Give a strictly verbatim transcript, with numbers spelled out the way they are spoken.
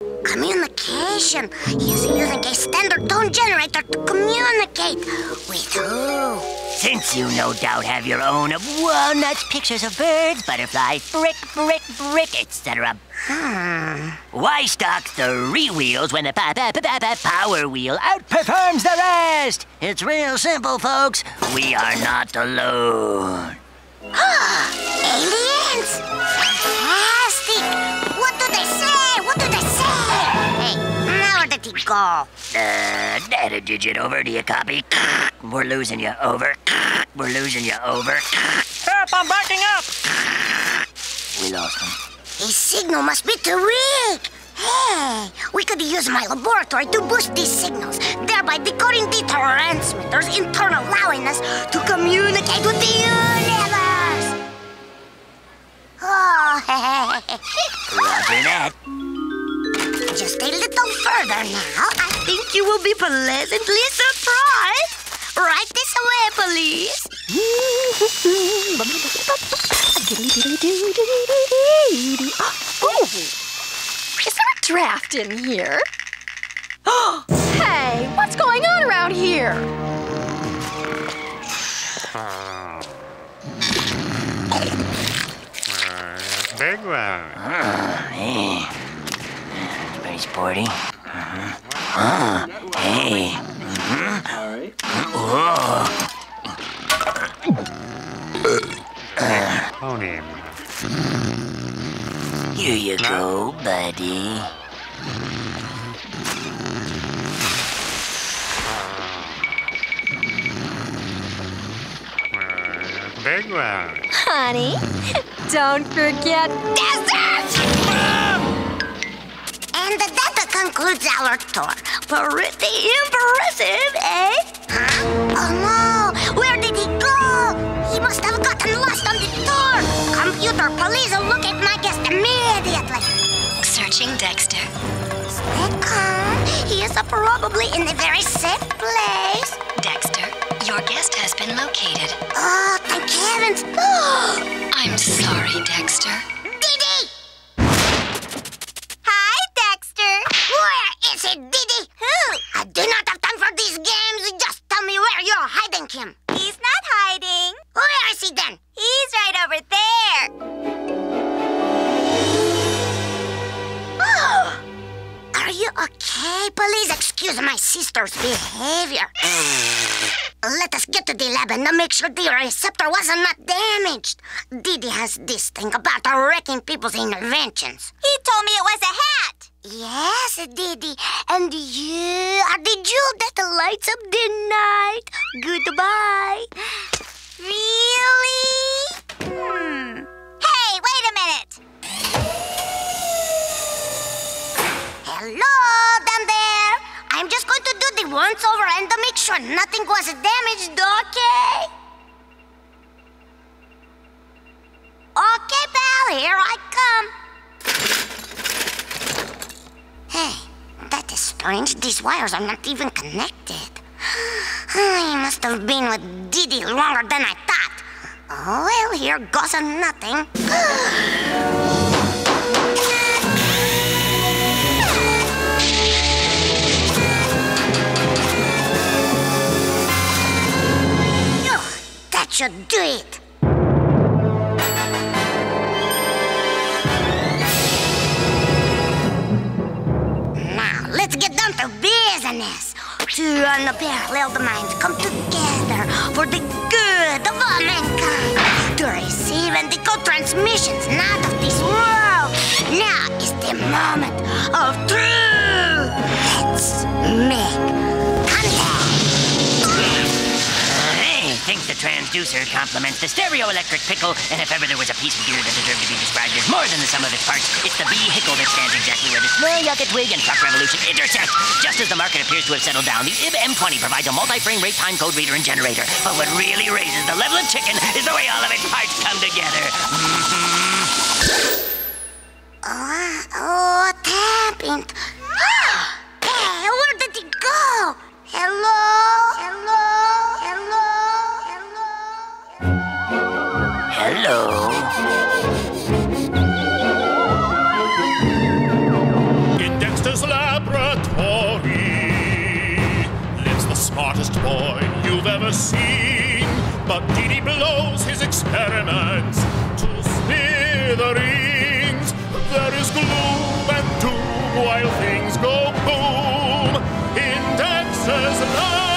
Communication. He's using a standard tone generator to communicate. With who? Since you no doubt have your own walnuts, pictures of birds, butterflies, brick, brick, brick, et cetera. Hmm. Why stock three wheels when the pa pa pa pa pa power wheel outperforms the rest? It's real simple, folks. We are not alone. Aliens! Fantastic! What do they say? What do they say? Hey, now where did he go? Uh, add a digit over. Do you copy? We're losing you. Over. We're losing you. Over. Help! I'm backing up! We lost him. His signal must be too weak. Hey, we could use my laboratory to boost these signals, thereby decoding the transmitters, in turn allowing us to communicate with the universe. Oh, Roger that. Just a little further now. I think you will be pleasantly surprised. Right this way, please. Oh, is there a draft in here? Hey, what's going on around here? Big one. Uh, hey. It's pretty sporty. Uh-huh. Uh, hey. Mm-hmm. All right. Pony. Here you go, buddy. Big one. Honey, don't forget Dexter! And that concludes our tour. Pretty impressive, eh? Huh? Oh no! Where did he go? He must have gotten lost on the tour. Computer, please look at my guest immediately. Searching Dexter. Stay calm. He is probably in a very safe place. Dexter, your guest has been located. Oh, thank heavens. I'm sorry, Dexter. Dee Dee! Hi, Dexter. Where is he, Dee Dee? Who? I do not have time for these games. Just tell me where you're hiding him. He's not hiding. Where is he then? He's right over there. Oh! Are you okay? Please excuse my sister's behavior. Let us get to the lab and make sure the receptor was not damaged. Dee Dee has this thing about wrecking people's inventions. He told me it was a hat. Yes, Dee Dee. And you are the jewel that lights up the night. Goodbye. Really? Hmm. Hey, wait a minute. Hello, down there. I'm just going to do the once-over and to make sure nothing was damaged, okay? Okay, pal, here I come. Hey, that is strange. These wires are not even connected. He must have been with Dee Dee longer than I thought. Oh, well, here goes nothing. That should do it. Now, let's get down to business. Two unparalleled minds come together for the good of all mankind to receive and decode transmissions not of this world. Now is the moment of truth. Let's make contact. I think the transducer complements the stereo-electric pickle, and if ever there was a piece of gear that deserved to be described as more than the sum of its parts, it's the vehicle that stands exactly where the small yucca twig and truck revolution intersect. Just as the market appears to have settled down, the I B M twenty provides a multi-frame rate time code reader and generator. But what really raises the level of chicken is the way all of its parts come together. Oh, oh, what happened? Hey, where did he go? Hello? Hello? Hello? Hello. In Dexter boy you've ever seen. But Dee Dee blows his experiments to smithereens. There is gloom and doom while things go boom in Dexter's life.